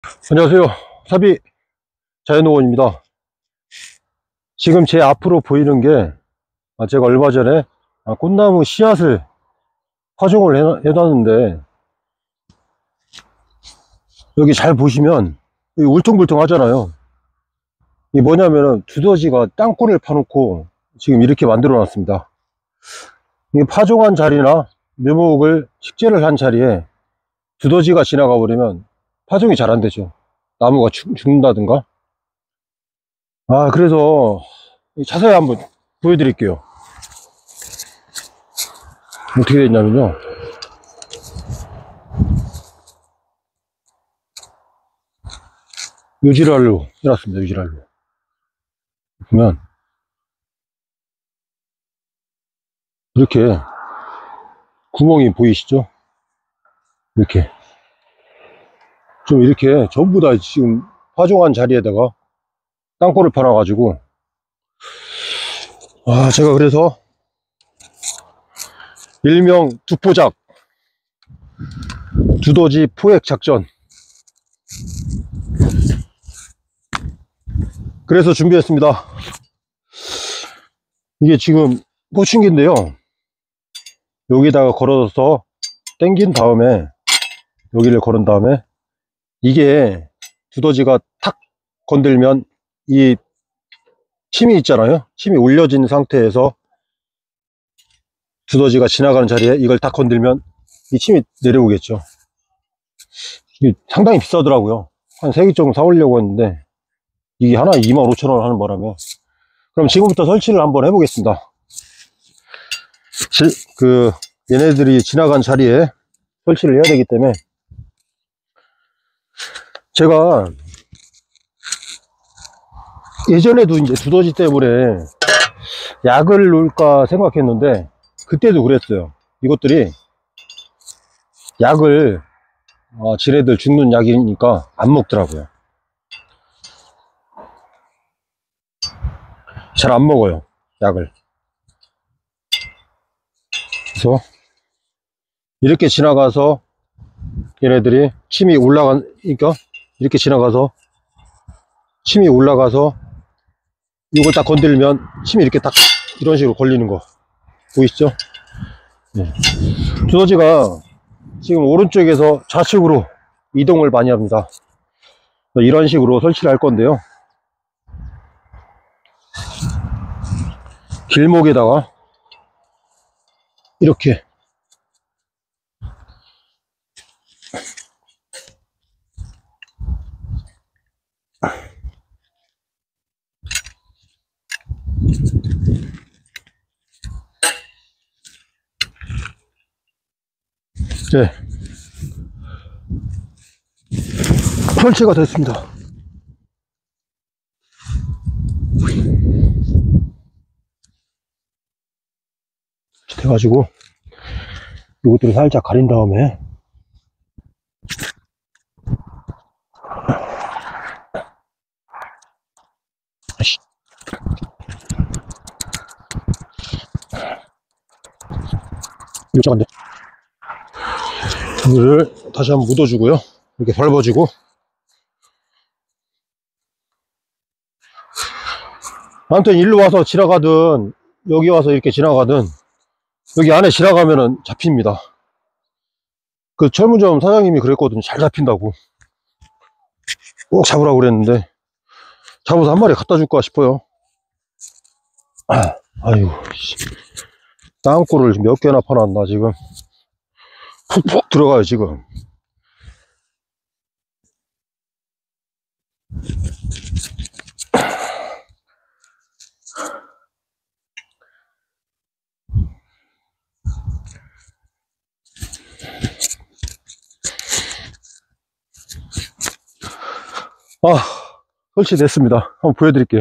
안녕하세요. 사비 자연농원입니다. 지금 제 앞으로 보이는 게 제가 얼마 전에 꽃나무 씨앗을 파종을 해놨는데, 여기 잘 보시면 여기 울퉁불퉁 하잖아요. 이게 뭐냐면은 두더지가 땅굴을 파놓고 지금 이렇게 만들어 놨습니다. 이게 파종한 자리나 묘목을 식재를 한 자리에 두더지가 지나가 버리면 파종이 잘 안 되죠. 나무가 죽는다든가. 그래서 자세히 한번 보여드릴게요. 어떻게 됐냐면요, 유지랄로 해놨습니다. 유지랄로 보면 이렇게 구멍이 보이시죠? 이렇게 좀 이렇게 전부 다 지금 파종한 자리에다가 땅굴을 파놔가지고, 제가 그래서 일명 두포작 두더지 포획 작전, 그래서 준비했습니다. 이게 지금 포충기인데요, 여기다가 걸어서 당긴 다음에, 여기를 걸은 다음에, 이게 두더지가 탁 건들면 이 침이 있잖아요, 침이 올려진 상태에서 두더지가 지나가는 자리에 이걸 딱 건들면 이 침이 내려오겠죠. 이게 상당히 비싸더라고요. 한 3개 정도 사오려고 했는데 이게 하나에 25,000원 하는 바람에, 그럼 지금부터 설치를 한번 해보겠습니다. 얘네들이 지나간 자리에 설치를 해야 되기 때문에, 제가 예전에도 이제 두더지 때문에 약을 놓을까 생각했는데, 그때도 그랬어요. 이것들이 약을, 지네들 죽는 약이니까 안 먹더라고요. 잘 안 먹어요, 약을. 그래서 이렇게 지나가서 얘네들이 침이 올라가니까, 이렇게 지나가서 침이 올라가서 이걸 딱 건들면 침이 이렇게 딱 이런 식으로 걸리는 거 보이시죠? 네. 두더지가 지금 오른쪽에서 좌측으로 이동을 많이 합니다. 이런 식으로 설치를 할 건데요, 길목에다가 이렇게 네, 설치가 됐습니다. 돼가지고 이것들을 살짝 가린 다음에, 일정한데 이거를 다시 한번 묻어주고요, 이렇게 밟아주고, 아무튼 일로 와서 지나가든 여기 와서 이렇게 지나가든 여기 안에 지나가면은 잡힙니다. 그 철문점 사장님이 그랬거든요. 잘 잡힌다고. 꼭 잡으라고 그랬는데 잡아서 한 마리 갖다 줄까 싶어요. 아이고, 땅굴을 몇 개나 파놨나 지금. 푹푹 들어가요 지금. 설치됐습니다. 한번 보여드릴게요.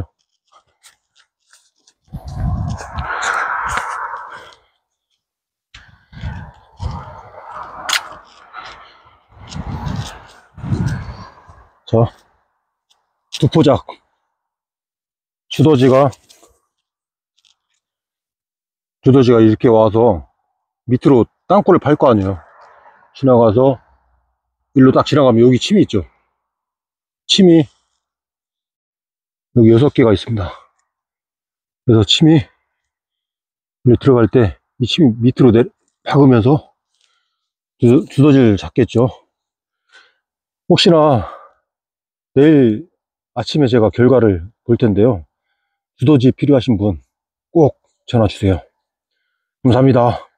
자, 두포작 두더지가 이렇게 와서 밑으로 땅굴을 팔 거 아니에요. 지나가서 일로 딱 지나가면 여기 침이 있죠. 침이 여기 6개가 있습니다. 그래서 침이 여기 들어갈 때 이 침이 밑으로 박으면서 두더지를 잡겠죠. 혹시나 내일 아침에 제가 결과를 볼 텐데요. 두더지 필요하신 분 꼭 전화 주세요. 감사합니다.